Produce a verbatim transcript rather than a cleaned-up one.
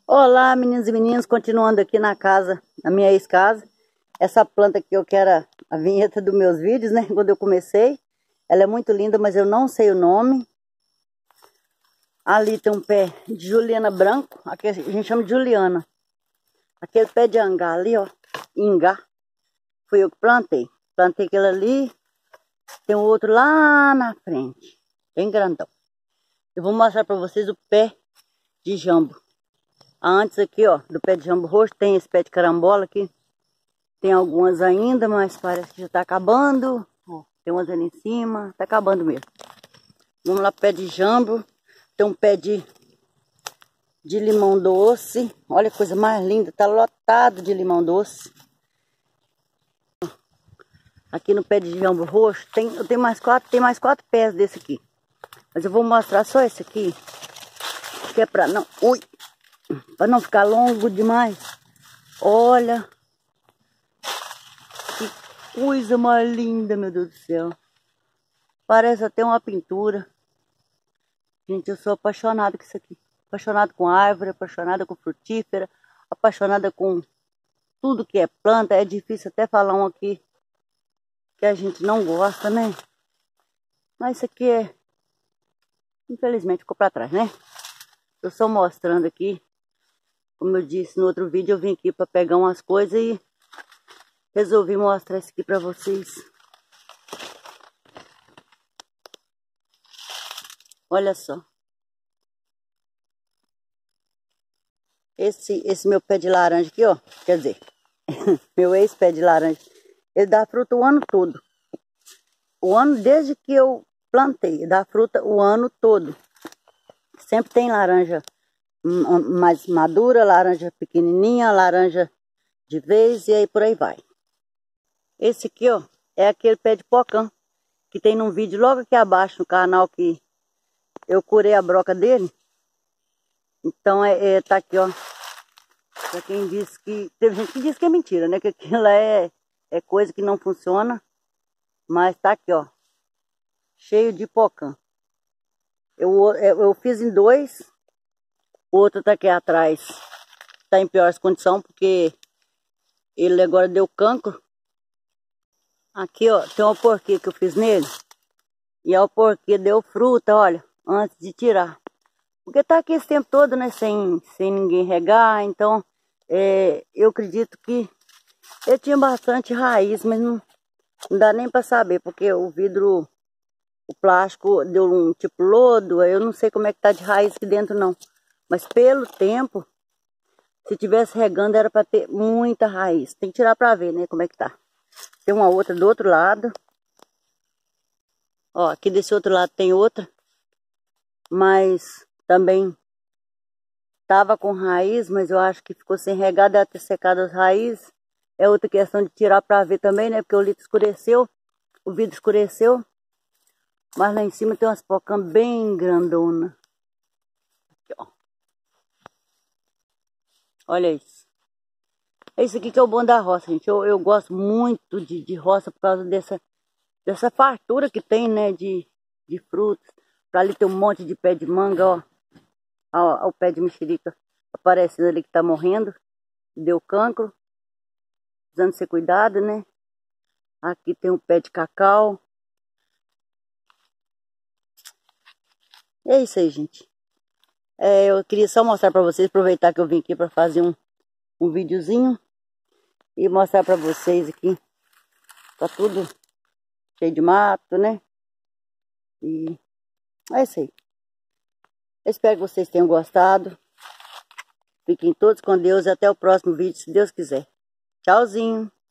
Olá, meninos e meninas, continuando aqui na casa, na minha ex-casa. Essa planta aqui eu quero a, a vinheta dos meus vídeos, né? Quando eu comecei. Ela é muito linda, mas eu não sei o nome. Ali tem um pé de Juliana branco, aqui a gente chama de Juliana. Aquele pé de angá ali, ó, ingá, fui eu que plantei. Plantei aquele ali, tem um outro lá na frente, bem grandão. Eu vou mostrar para vocês o pé de jambo. Antes aqui, ó, do pé de jambo roxo, tem esse pé de carambola aqui. Tem algumas ainda, mas parece que já tá acabando. Ó, tem umas ali em cima, tá acabando mesmo. Vamos lá pro pé de jambo. Tem um pé de, de limão doce. Olha que coisa mais linda, tá lotado de limão doce. Aqui no pé de jambo roxo, tem, eu tenho mais quatro, tem mais quatro pés desse aqui. Mas eu vou mostrar só esse aqui, que é pra não... Ui! Para não ficar longo demais. Olha. Que coisa mais linda, meu Deus do céu. Parece até uma pintura. Gente, eu sou apaixonada com isso aqui. Apaixonada com árvore, apaixonada com frutífera, apaixonada com tudo que é planta. É difícil até falar um aqui que a gente não gosta, né? Mas isso aqui é... Infelizmente ficou para trás, né? Eu só mostrando aqui. Como eu disse no outro vídeo, eu vim aqui para pegar umas coisas e resolvi mostrar isso aqui para vocês. Olha só. Esse, esse meu pé de laranja aqui, ó. Quer dizer, meu ex-pé de laranja. Ele dá fruta o ano todo. O ano, desde que eu plantei, ele dá fruta o ano todo. Sempre tem laranja mais madura, laranja pequenininha, laranja de vez e aí por aí vai. Esse aqui, ó, é aquele pé de pocã que tem num vídeo logo aqui abaixo no canal que eu curei a broca dele. Então é, é tá aqui, ó. Pra quem disse que... Teve gente que disse que é mentira, né? Que aquilo é, é coisa que não funciona. Mas tá aqui, ó. Cheio de pocã. Eu, eu, eu fiz em dois. O outro tá aqui atrás, tá em piores condições, porque ele agora deu cancro. Aqui, ó, tem uma porquê que eu fiz nele. E a porquê deu fruta, olha, antes de tirar. Porque tá aqui esse tempo todo, né, sem, sem ninguém regar. Então, é, eu acredito que ele tinha bastante raiz, mas não, não dá nem para saber, porque o vidro, o plástico deu um tipo lodo. Eu não sei como é que tá de raiz aqui dentro, não. Mas pelo tempo, se tivesse regando, era para ter muita raiz. Tem que tirar para ver, né, como é que tá. Tem uma outra do outro lado. Ó, aqui desse outro lado tem outra. Mas também tava com raiz, mas eu acho que ficou sem regar, deve ter secado as raízes. É outra questão de tirar para ver também, né, porque o litro escureceu, o vidro escureceu. Mas lá em cima tem umas pocã bem grandonas. Aqui, ó. Olha isso. É isso aqui que é o bom da roça, gente. Eu, eu gosto muito de, de roça por causa dessa, dessa fartura que tem, né? De, de frutos. Pra ali tem um monte de pé de manga, ó. Ó, ó o pé de mexerica aparecendo ali que tá morrendo. Deu cancro. Precisando ser cuidado, né? Aqui tem um pé de cacau. É isso aí, gente. É, eu queria só mostrar pra vocês, aproveitar que eu vim aqui pra fazer um, um videozinho. E mostrar pra vocês aqui. Tá tudo cheio de mato, né? E é isso aí. Eu espero que vocês tenham gostado. Fiquem todos com Deus e até o próximo vídeo, se Deus quiser. Tchauzinho.